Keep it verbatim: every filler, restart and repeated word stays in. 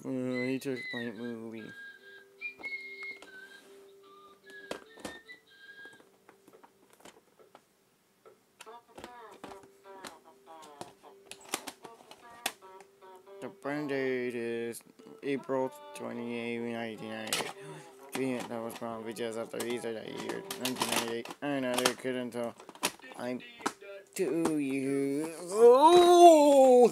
Uh, he took a late movie. The burn date is April twenty-eighth, nineteen ninety-eight. That was from V H S after Easter that year, nineteen ninety-eight. I never could until I'm two years old.